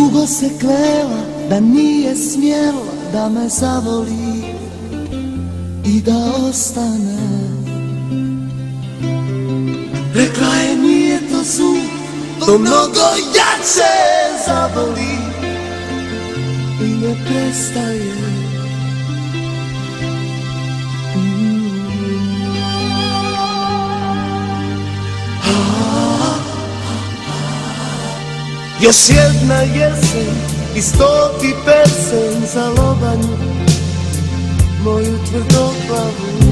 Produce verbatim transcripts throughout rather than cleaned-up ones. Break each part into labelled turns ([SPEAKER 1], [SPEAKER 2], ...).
[SPEAKER 1] Dugo se klela da nije smjela da me zavoli i da ostane. Rekla je nije to zlu, to mnogo jače zaboli i ne prestaje. Još jedna jesen i stoti pesen za lobanju moju tvrdoglavu.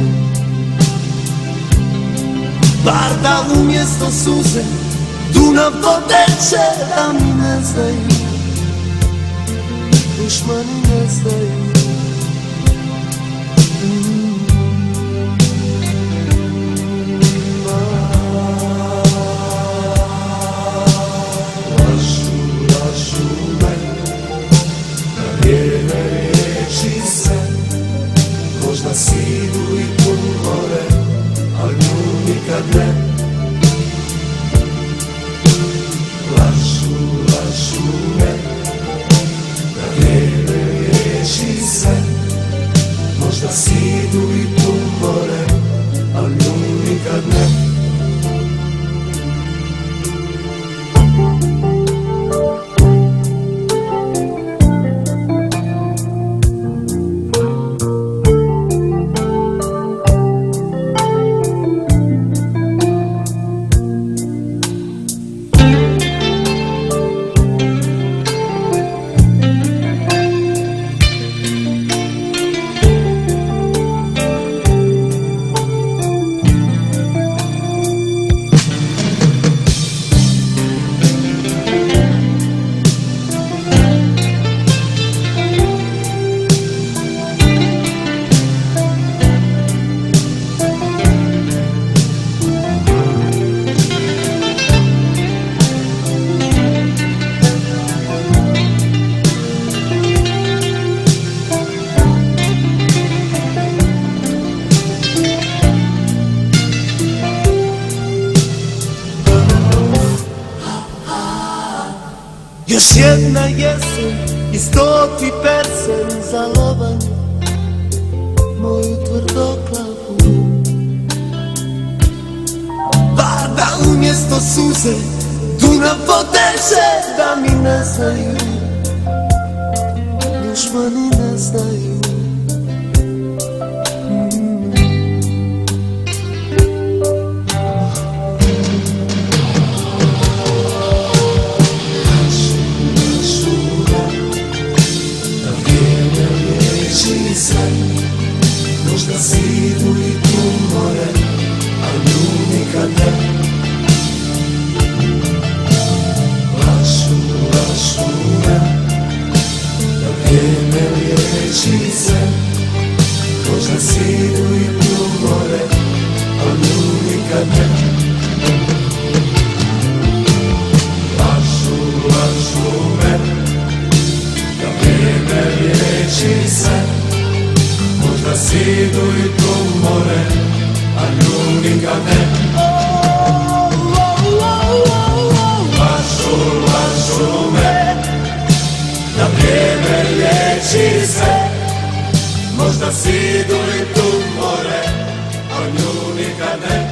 [SPEAKER 1] Bar da umjesto suze Dunav poteče, da mi ne znaju, dušmani ne znaju.
[SPEAKER 2] Možda sidu i pun more, al nju nikad ne. Lažu, lažu me, da vrijeme riječi sve. Možda sidu i pun more, al nju nikad ne.
[SPEAKER 1] Još jedna jesen i stoti pesen za lobanju moju tvrdoglavu. Bar da umjesto suze Dunav poteče, da mi ne znaju, dušmani ne znaju.
[SPEAKER 2] Možda sidu i pun more, a nju nikad ne. Lažu, lažu me, da vrijeme liječi sve. Možda sidu i pun more, a nju nikad ne. Lažu, lažu me, da vrijeme liječi sve. Možda sidu i pun more, a nju nikad ne. Lažu, lažu me, da vrijeme liječi sve. Možda sidu i pun more, a nju nikad ne.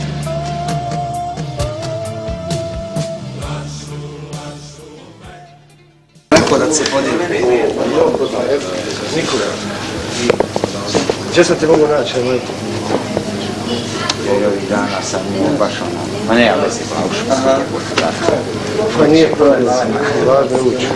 [SPEAKER 2] Lažu, lažu me.
[SPEAKER 3] Tako da se podijeli.
[SPEAKER 4] Nikoga. Gdje sam te mogu naći, majko?
[SPEAKER 3] Jer ovih dana sam nije baš ono, ma ne, ali si paušu.
[SPEAKER 4] Pa nije problem, važno je ući.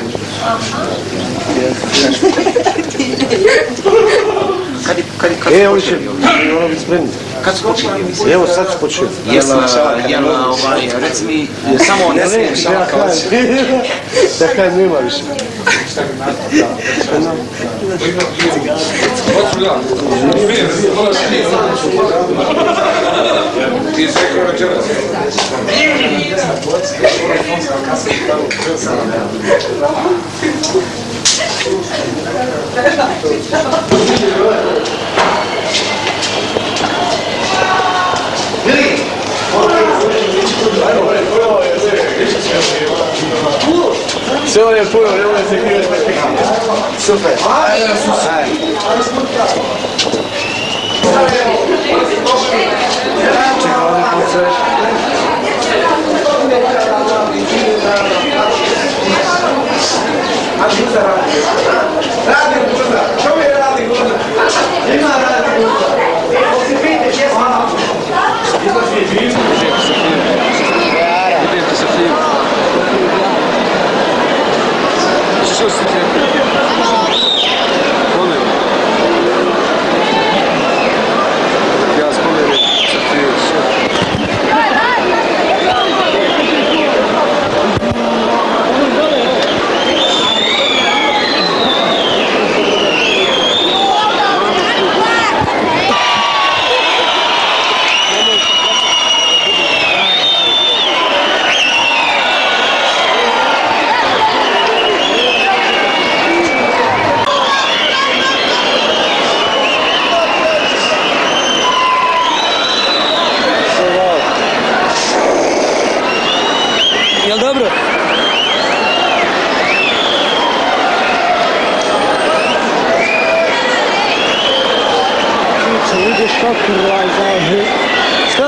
[SPEAKER 3] Kad je, kad je, kad
[SPEAKER 4] E, oni će, ono biti spremni.
[SPEAKER 3] kad su počeli emisije?
[SPEAKER 4] Evo sad su počeli.
[SPEAKER 3] Jel, jel, ovaj, reci mi, samo ne smijem šalakavac.
[SPEAKER 4] Da kaj nema više.
[SPEAKER 2] Ti se rekao večeras.
[SPEAKER 5] Все je puno, ne može se krivo što piti.
[SPEAKER 4] Super. Ajde, ajde. Čekaj, ovdje pucaš. A Guza radi. Radi Guza. Što mi radi Guza? Ima radi Guza. Si pite, gdje smo? Izlazi je film. Idete sa film. Što si ti? Kone? Ja spomenem sa film. Jel dobro? Ideš kako razlaže. Šta?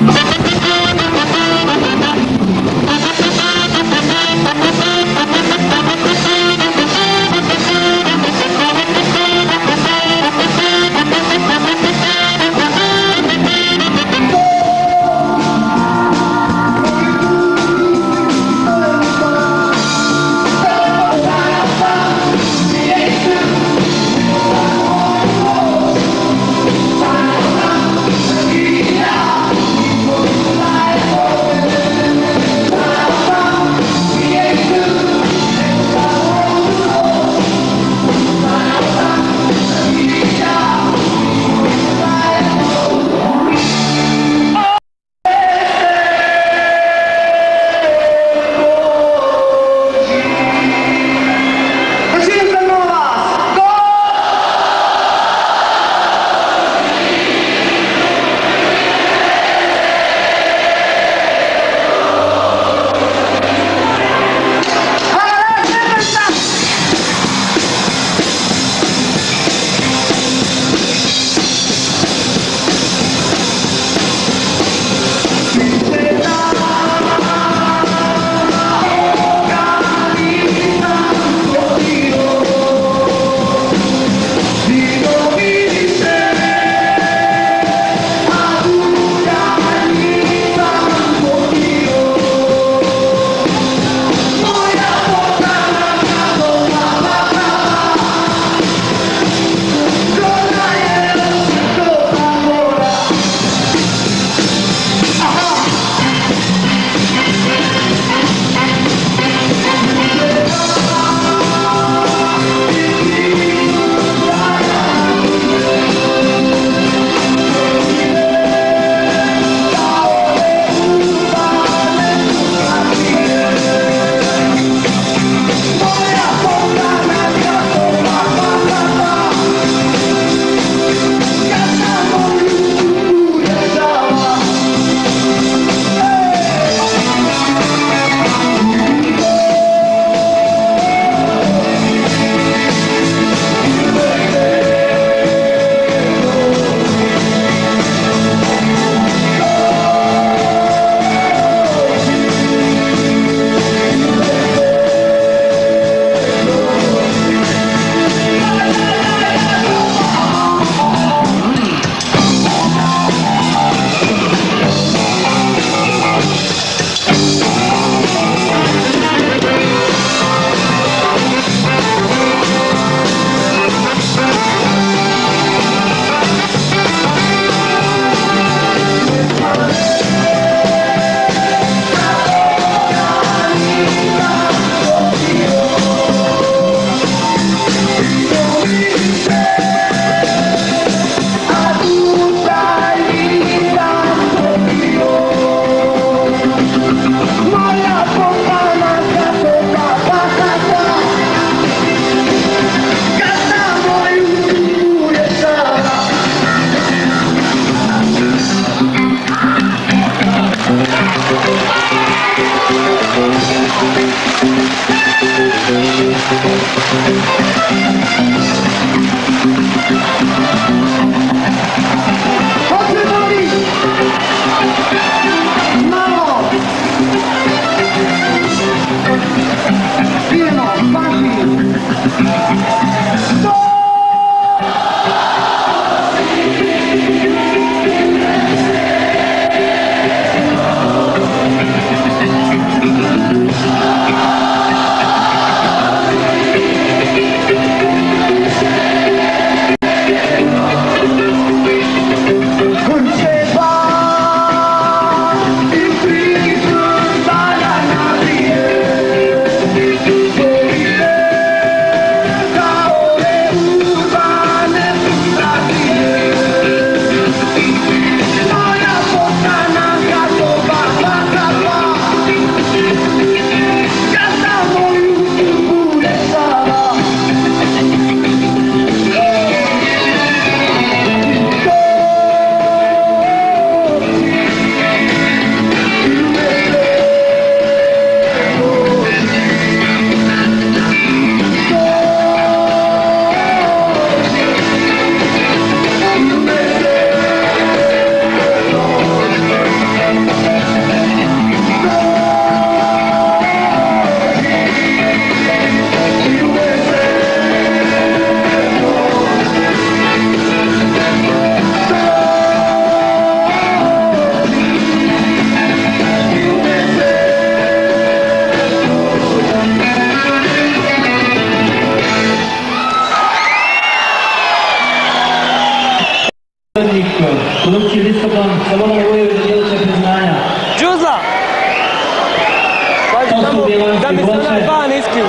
[SPEAKER 4] Moja poddana, gato, ba, ba, ba, ba.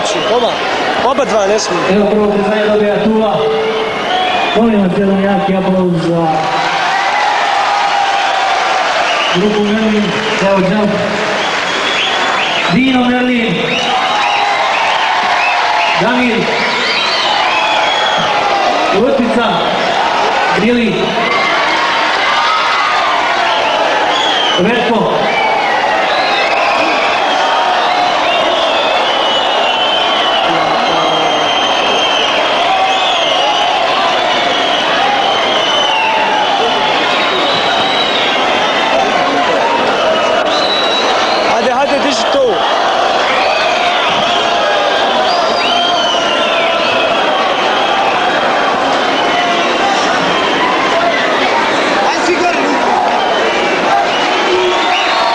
[SPEAKER 6] kući. Oba, oba dva ne smiju.
[SPEAKER 7] Evo prvo priznanje dobija Tula. Molim vas jedan jaki aplauz za grupu Merlin, Teo Jump. Dino Merlin, Damir, Lutica, Brili, Verko,
[SPEAKER 6] Hajde, hajde, diži to.
[SPEAKER 4] Ajde svi gore!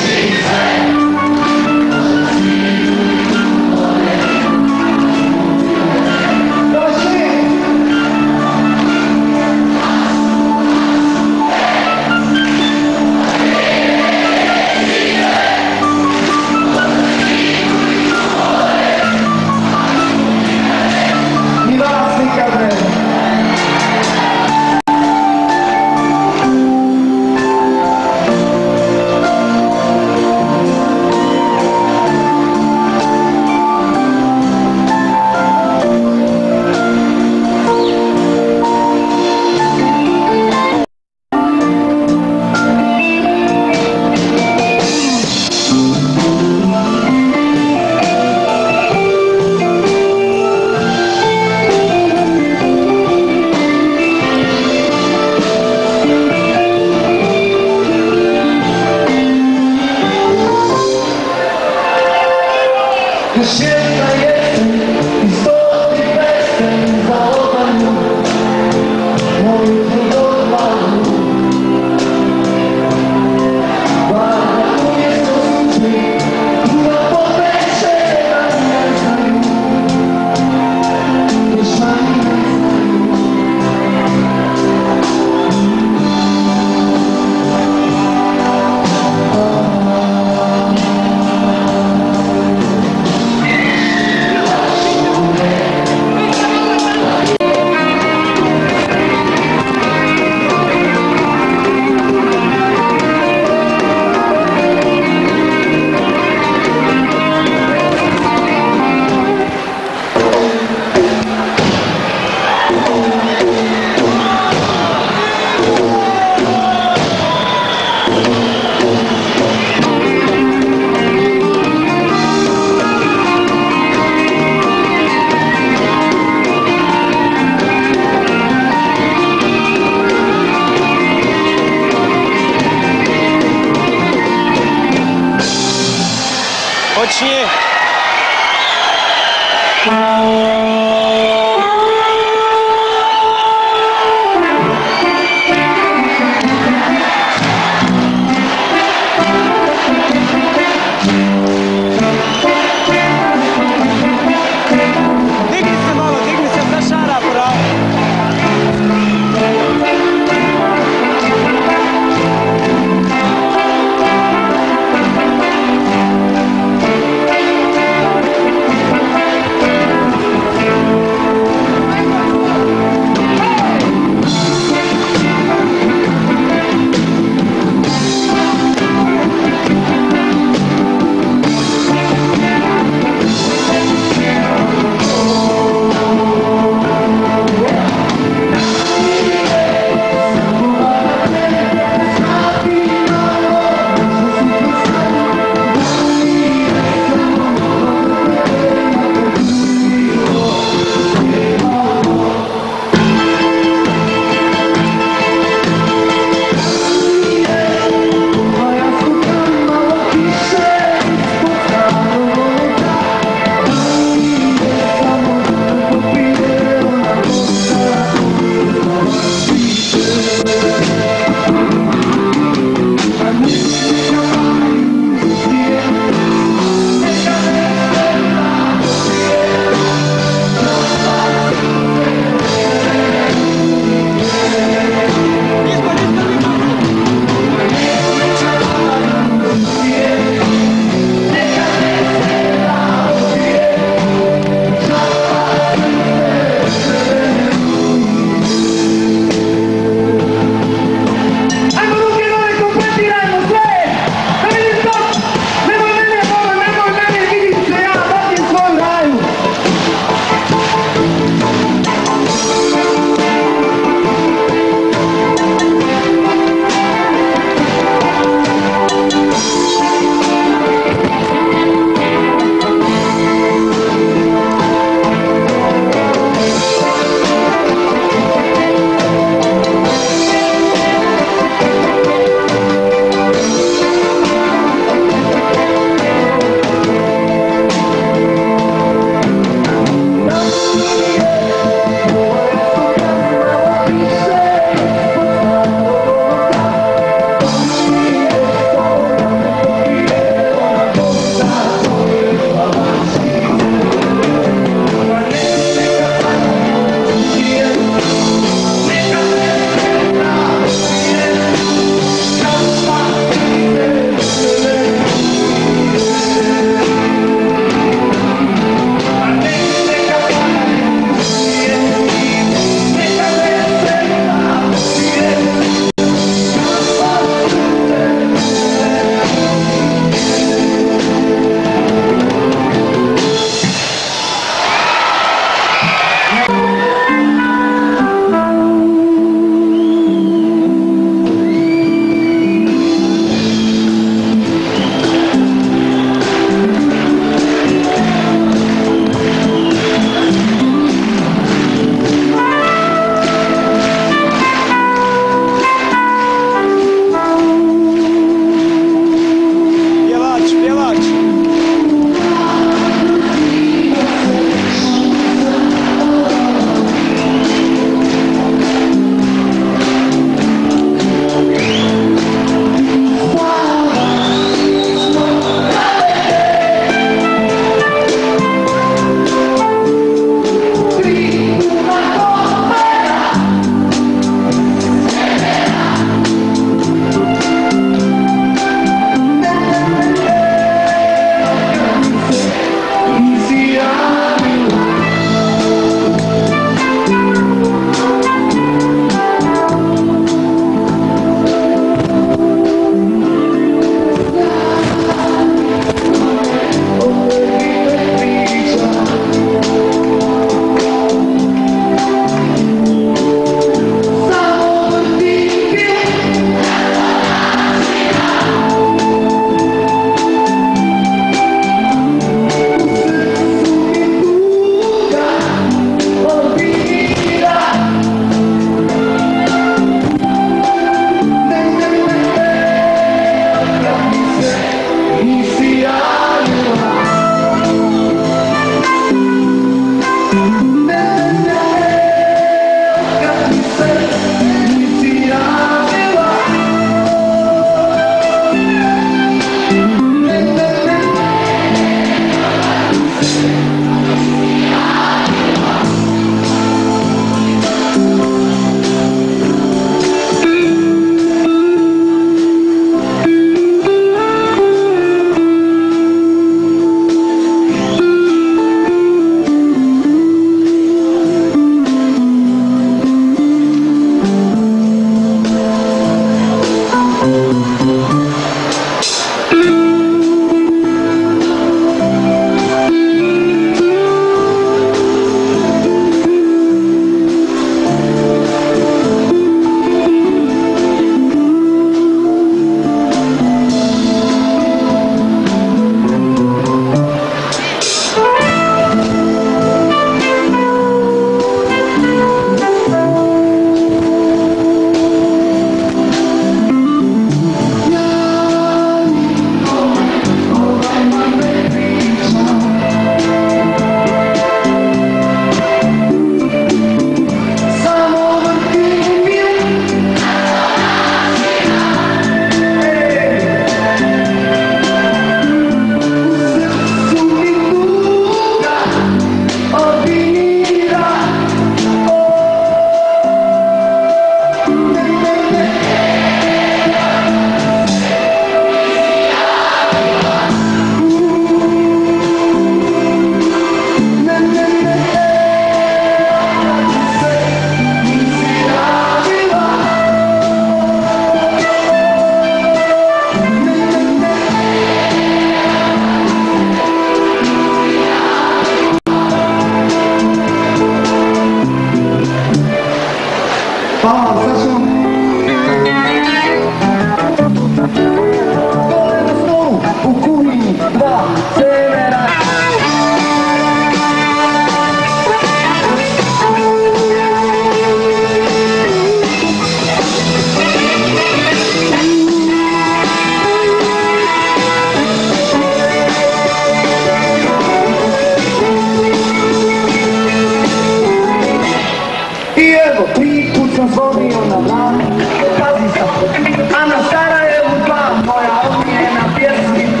[SPEAKER 4] Sarajevo, tri put sam zvonio na vrat, pazi sam, a na Sarajevu dva, moja omiljena pjesmica.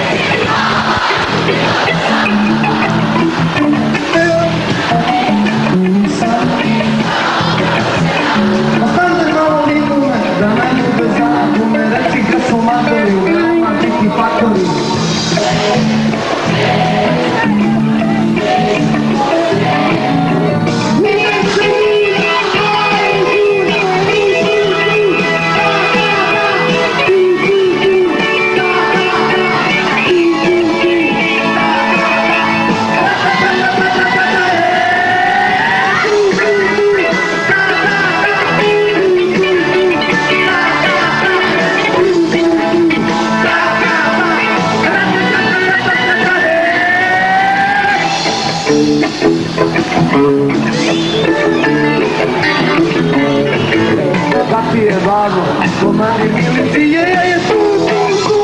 [SPEAKER 4] Ostante malo ligume, da ne bude zagume, reci kad su matori, u veoma biti faktori. Kapi je važno, komani milici, je, je, je, tu, tu, tu,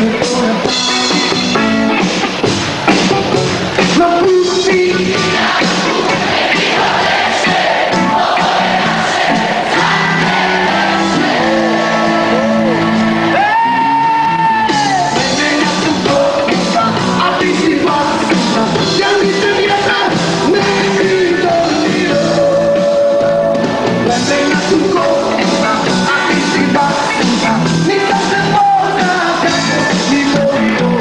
[SPEAKER 8] Ni se pueda, ni morir.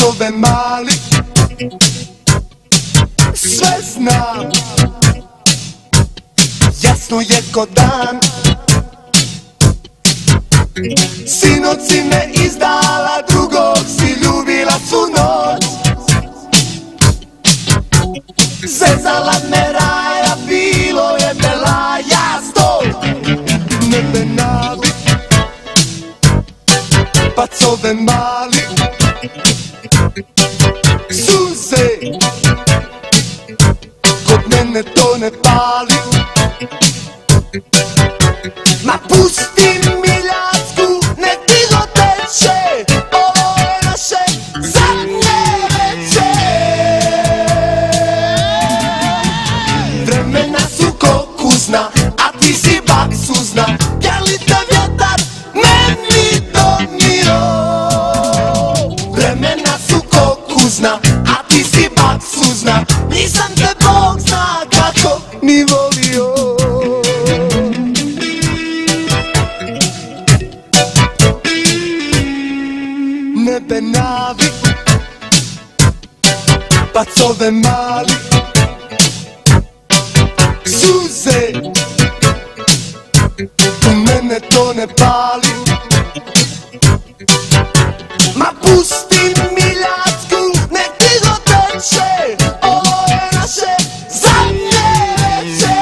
[SPEAKER 8] pacove mali, sve znam, jasno je ko dan. Sinoć si me izdala, drugog si ljubila svu noć. Zezala me raja, bilo je belaja stol. Nebe navi, pacove mali, suze, kod mene to ne pali. Ma pusti miljacku, nek tiho teče, ovo je naše zadnje veče. Vremena su ko kuzna, a ti si bak suzna, jeli te vjetar meni donio. Vremena su ko kuzna, a ti si bak suzna, nisam te Bog zna kako ni volio. Nebe navi, pacove mali, suze, u mene to ne pali. Ma pusti miljacku, nek tiho teče, ovo je naše zadnje veče.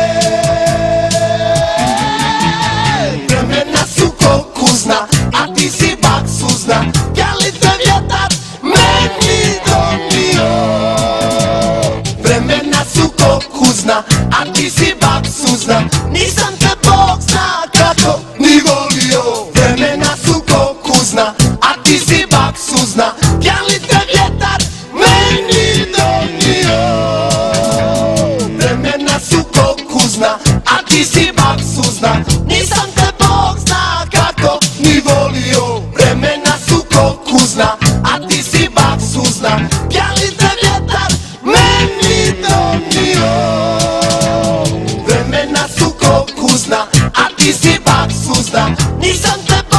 [SPEAKER 8] Vremena su ko kuzna, a ti si bak suzna, jeli te vjetar meni donio. Vremena su ko kuzna, a ti si bak suzna, nisam te Bog zna kako ni volio. Vremena su ko kuzna, a ti si bak suzna, jeli te vjetar meni donio. Vremena su ko kuzna, a ti si bak suzna, nisam te Bog zna kako ni volio. Vremena su ko kuzna, a ti si bak suzna, jeli te vjetar meni donio. Vremena su ko kuzna, a ti si bak suzna, nisam te Bog